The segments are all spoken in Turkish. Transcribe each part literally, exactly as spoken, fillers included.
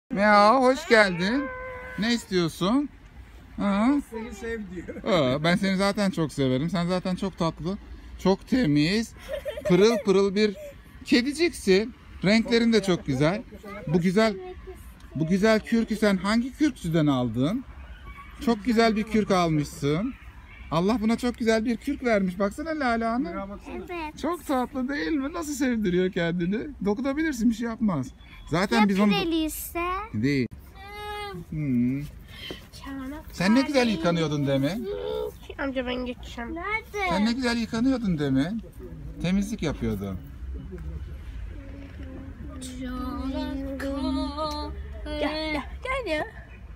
Miau, hoş geldin. Ne istiyorsun? Ha? Seni sev diyor. Aa, ben seni zaten çok severim. Sen zaten çok tatlı, çok temiz, pırıl pırıl bir kediciksin. Renklerin de çok güzel. Bu güzel, bu güzel kürkü sen hangi kürkçüden aldın? Çok güzel bir kürk almışsın. Allah buna çok güzel bir kürk vermiş. Baksana Lala Hanım. Evet. Çok tatlı değil mi? Nasıl sevdiriyor kendini? Dokunabilirsin, bir şey yapmaz. Zaten Ya biz onu... pireliyse? Değil. Hmm. Sen ne güzel yıkanıyordun demin. Amca ben geçeceğim. Nerede? Sen ne güzel yıkanıyordun demin. Temizlik yapıyordun. Gel gel gel ya.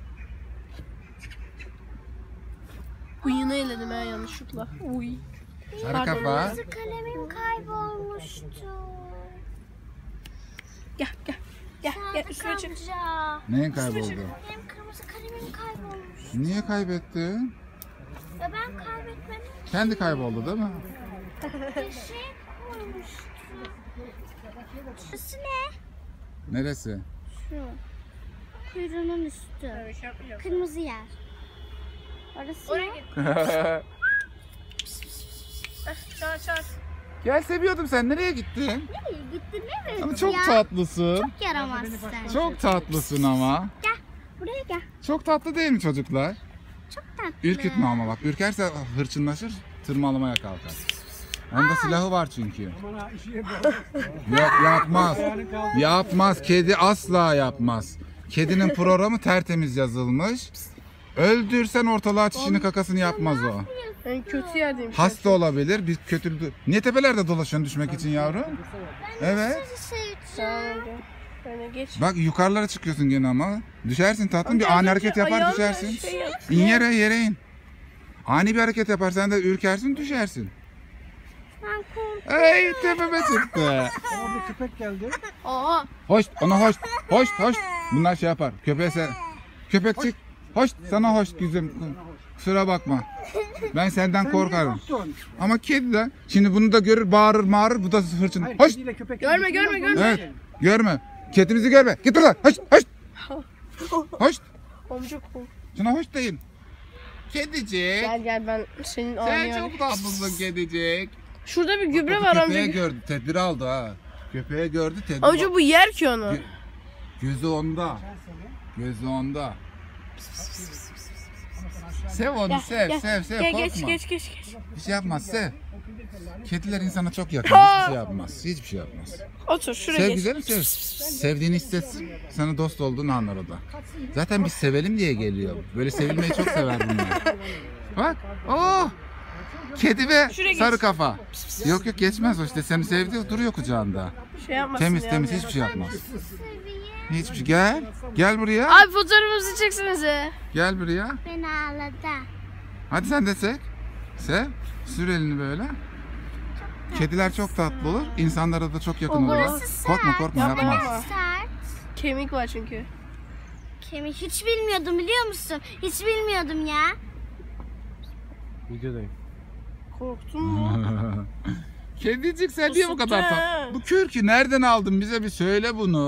Huyunu eledim ha yanlışlıkla. Uy. Sarı kafa. Kırmızı kalemim kaybolmuştu. Gel gel. Gel gel üstüne çık. Amca. Neyin kayboldu? Benim kırmızı kalemim kaybolmuş. Niye kaybettin? Ya ben kaybetmedim. Kendi kayboldu değil mi? Bir şey koymuştu. Burası ne? Neresi? Şu. Kuyruğunun üstü. Evet, şey yapmayacağım. Kırmızı yer. Orası Oraya ne? git. Çağır çağır. Gel, seviyordum, sen nereye gittin? Nereye gittin değil mi? Ama çok ya? tatlısın. Çok yaramazsın sen. Çok tatlısın ama. Gel. Buraya gel. Çok tatlı değil mi çocuklar? Çok tatlı. Ürkütme ama bak. Ürkerse hırçınlaşır, tırmalamaya kalkar. Onda silahı var çünkü. Bana işi yapar. Yok, yapmaz. Yapmaz. Kedi asla yapmaz. Kedinin programı tertemiz yazılmış. Öldürsen ortalığa çişini kakasını yapmaz o. Ben kötü yerdeyim. Hasta olabilir. Bir kötü... Niye tepelerde dolaşıyorsun düşmek için yavrum? Evet. Sizi seveceğim. Tamam amca. Böyle geç. Bak yukarılara çıkıyorsun gene ama. Düşersin tatlım. Bir Amca, ani amca, hareket yapar ayağınla düşersin. şey yap. İn yere, yere in. Ani bir hareket yaparsan da ürkersin, düşersin. Ben korkuyorum. Ey, tepeme çıktı. Ama bir köpek geldi. Aa. Hoş, ona hoş. Hoş, hoş. Bunlar şey yapar. Köpeğe sen... Köpek çık. Hoş, sana hoş güzelim. Kusura bakma. Ben senden korkarım. Korktun. Ama kedi de şimdi bunu da görür, bağırır, mağırır. Bu da hırçın. Hayır, Hoş. kediyle köpek Görme, geldi. görme, görme. Evet. Görme. Kedimizi görme. Git buradan. Hoş, hoş. Hoş. Amca cool. Şuna hoş deyin. Kedicik. Gel gel ben senin Sen ağlayan. çok tatlısın kedicik. Şurada bir gübre Bak, var köpeğe amca. gördü. Tedbir aldı ha. Köpeğe gördü. Tedbir Amca bu yer ki onu. Gö- Gözü onda. Gözü onda. Sev onu, Gel, sev, gel. sev, sev. Gel Korkma. geç geç geç geç. Bir şey yapmaz, sev. Kediler insana çok yakın. Hiçbir şey yapmaz. Hiçbir şey yapmaz. Otur şuraya Sev geç. güzelim, sev. Sevdiğini hissetsin. Sana dost olduğunu anlar o da. Zaten biz sevelim diye geliyor. Böyle sevilmeyi çok sever bunlar. Bak. Oh. Kedi ve Şuraya sarı geç. kafa. Yok yok, geçmez o işte. Seni sevdi, duruyor kucağında. Şey yapmasın Temiz ya temiz, amca. hiçbir şey yapmaz. Seveyim. Hiçbir şey. Gel. Gel buraya. Abi fotoğrafımızı çeksenize. Gel buraya. Beni ağladı. Hadi sen de sev. Sev. Sür elini böyle. Kediler çok tatlı olur. İnsanlara da çok yakın O olurlar. burası sert. Korkma korkma, Yapma, yapmaz. yapma. Sert. Kemik var çünkü. Kemik. Hiç bilmiyordum biliyor musun? Hiç bilmiyordum ya. Videodayım. Korktun mu? Kedicik, sen niye bu kadar Isıttı. tatlı? Bu kürkü nereden aldın? Bize bir söyle bunu.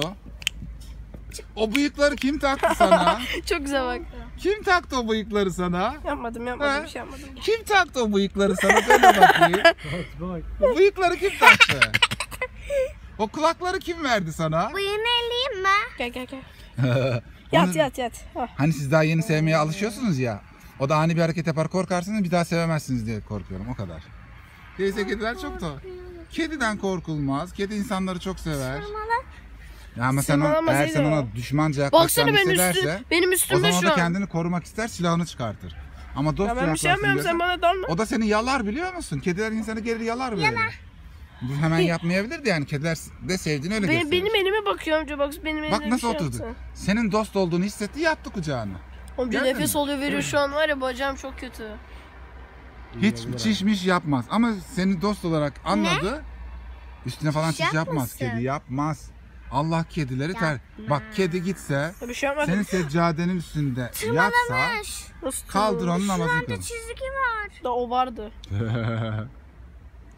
O bıyıkları kim taktı sana? Çok güzel bak. Kim taktı o bıyıkları sana? Yapmadım yapmadım Ha? bir şey yapmadım. Kim taktı o bıyıkları sana? Söyle bakayım. Bak. O bıyıkları kim taktı? O kulakları kim verdi sana? Bıyığını elleyeyim mi? Gel gel gel. Yat Onu- yat yat. Hah. Hani siz daha yeni sevmeye alışıyorsunuz ya. O da ani bir hareket yapar, korkarsınız, bir daha sevemezsiniz diye korkuyorum, o kadar. Teyze, kediler çok da. Kediden korkulmaz. Kedi insanları çok sever. Tırmalı. Ya ama sen o, Tırmalamaz eğer iyi sen de o. ona düşmanca Baksana yaklaşacağını benim hissederse, üstüm, benim o üstümde zaman o şu da an. kendini korumak ister, silahını çıkartır. Ama dostça Ya ben bir şey yaklaşsın yapmıyorum, diyorsan- sen bana dalma. o da seni yalar, biliyor musun? Kediler insanı geri yalar böyle. Bu hemen yapmayabilir de yani, kediler de sevdiğini öyle Benim, gösterir. benim elime bakıyor amca bak benim elime Bak bir nasıl şey oturdu. yaptı. Senin dost olduğunu hissetti, yattı kucağına. Amca Gördün nefes mü? oluyor veriyor şu an var ya bacağım çok kötü. Hiç çişmiş yapmaz ama seni dost olarak anladı. Üstüne falan Çiş çiş yapmaz. yapmasın. Kedi yapmaz. Allah kedileri ter. Bak, kedi gitse Ya bir şey yapmadım. senin seccadenin üstünde yatsa, Tırmalamış. Nasıl kaldır tırmalamış? onun namazını Şurada kıl. çizgi var. Da o vardı.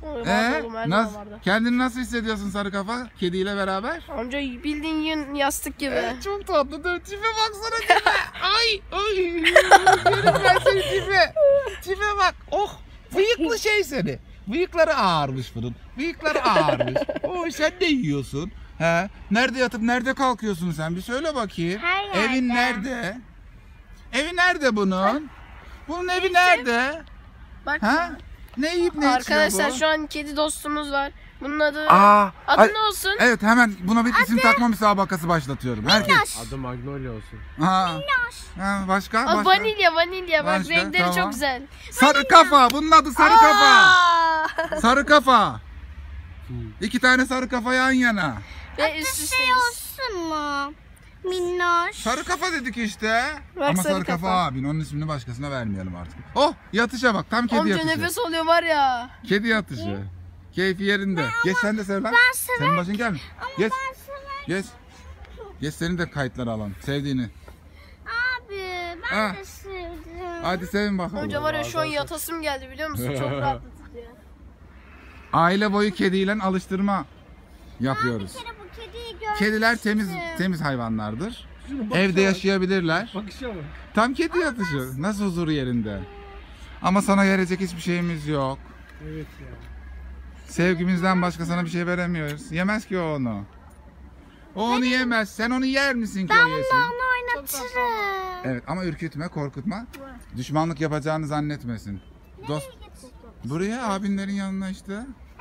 Oy, vardı Ee, oğlum, her zaman nasıl, vardı. kendini nasıl hissediyorsun sarı kafa kediyle beraber? Amca bildiğin yün yastık gibi. Evet, çok tatlı. Dur, tipe baksana tipe. Ay ay. Yerim ben seni tipe. Tipe bak. Oh. Bıyıklı şey seni. Bıyıkları ağarmış bunun. Bıyıkları ağarmış. Oy sen ne yiyorsun? He? Nerede yatıp nerede kalkıyorsun sen? Bir söyle bakayım. Her yerde. Evin nerede? Evi nerede bunun? Bunun evi nerede? Bak. Ha? Ne yiyip ne Arkadaşlar içiyor bu? şu an kedi dostumuz var. Bunun adı Aa, adı ay- ne olsun? Evet, hemen buna bir isim takma müsabakası başlatıyorum. Herkes. Adı Magnolia olsun. Ha. Ha, başka? Aa, Başka? vanilya vanilya bak Başka, renkleri tamam. çok güzel. Sarı kafa. Bunun adı sarı kafa. Aa! Sarı kafa. İki tane sarı kafa yan yana. Ve üst Şey üsteyiz. olsun mu? Minnoş. Sarı kafa dedik işte. Bak, Ama sarı sarı kafa, kafa. abin. Onun ismini başkasına vermeyelim artık. Oh, yatışa bak. Tam kedi Amca yatışı. nefes oluyor var ya. Kedi yatışı. Keyfi yerinde. Geç sen de sev lan. Ben severim. Senin başın gelme. Geç. Ben severim. Geç. Geç, senin de kayıtları alalım. Sevdiğini. Abi ben Ha. de sevdim. Hadi sevin bakalım. Amca var ya şu an yatasım geldi biliyor musun? Çok rahatlatıcı. Aile boyu kediyle alıştırma yapıyoruz. Bir kere bu kediyi görmüştüm. Kediler temiz temiz hayvanlardır. Şunu bakışa Evde bak. yaşayabilirler. Bakışa bak. Tam kedi yatışı. Nasıl huzuru yerinde. Ama sana verecek hiçbir şeyimiz yok. Evet ya. Sevgimizden başka sana bir şey veremiyoruz. Yemez ki o onu. O onu yemez. Sen onu yer misin ki o yesin? Onu oynatırım. Evet, ama ürkütme, korkutma. Düşmanlık yapacağını zannetmesin. Dost. Buraya, abinlerin yanına işte.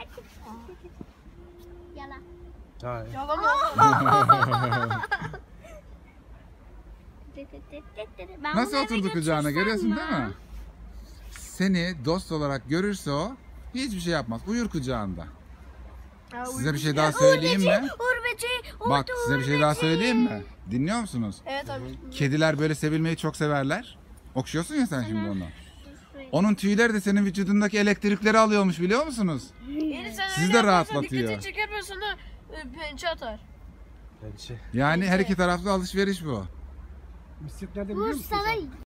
Yalan. Hayır. Yalan mı? Ben Nasıl bunu eve oturdu kucağına, götürsem görüyorsun mi? değil mi? Seni dost olarak görürse o hiçbir şey yapmaz. Uyur kucağında. Size bir şey daha söyleyeyim mi? Uğur böceği. Bak, size bir şey daha söyleyeyim mi? Dinliyor musunuz? Evet amca. Kediler böyle sevilmeyi çok severler. Okşuyorsun ya sen şimdi onu. Onun tüyleri de senin vücudundaki elektrikleri alıyormuş, biliyor musunuz? Elif sen Sizi öyle de yaparsan rahatlatıyor. dikkatini çeker ben sana e, pençe atar. Bence. Yani her iki taraflı alışveriş bu. Misket nerede biliyor Uğur musun sana sen?